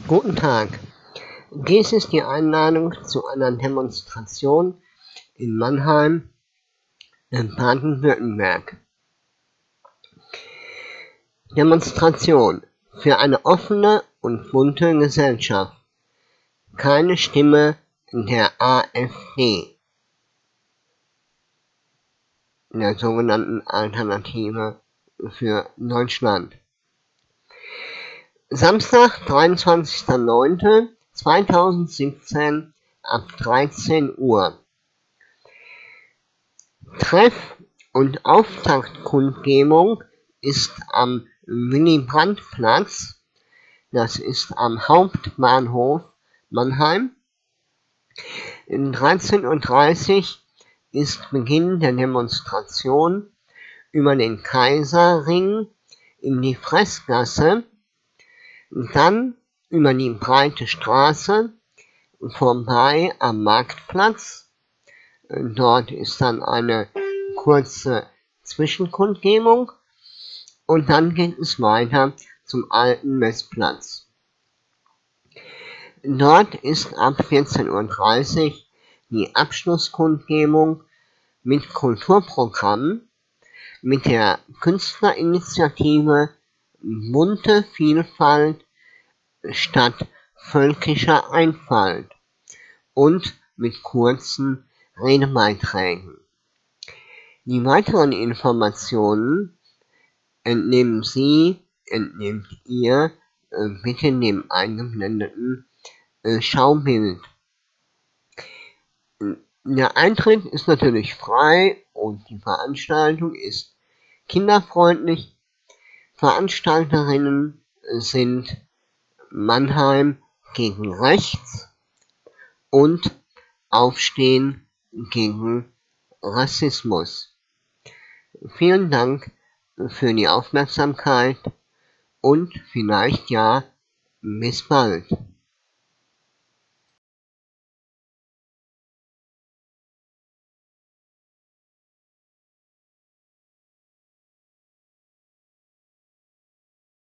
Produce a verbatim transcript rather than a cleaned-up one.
Guten Tag. Dies ist die Einladung zu einer Demonstration in Mannheim in Baden-Württemberg. Demonstration für eine offene und bunte Gesellschaft. Keine Stimme der AfD, der sogenannten Alternative für Deutschland. Samstag, dreiundzwanzigster neunter zweitausendsiebzehn ab dreizehn Uhr. Treff- und Auftaktkundgebung ist am Willy-Brandt-Platz, das ist am Hauptbahnhof Mannheim. Um dreizehn Uhr dreißig ist Beginn der Demonstration über den Kaiserring in die Fressgasse, dann über die breite Straße vorbei am Marktplatz. Dort ist dann eine kurze Zwischenkundgebung und dann geht es weiter zum alten Messplatz. Dort ist ab vierzehn Uhr dreißig die Abschlusskundgebung mit Kulturprogramm mit der Künstlerinitiative Bunte Vielfalt statt völkischer Einfalt und mit kurzen Redebeiträgen. Die weiteren Informationen entnehmen Sie, entnehmt ihr äh, bitte dem eingeblendeten äh, Schaubild. Der Eintritt ist natürlich frei und die Veranstaltung ist kinderfreundlich. Veranstalterinnen sind Mannheim gegen Rechts und Aufstehen gegen Rassismus. Vielen Dank für die Aufmerksamkeit und vielleicht ja bis bald.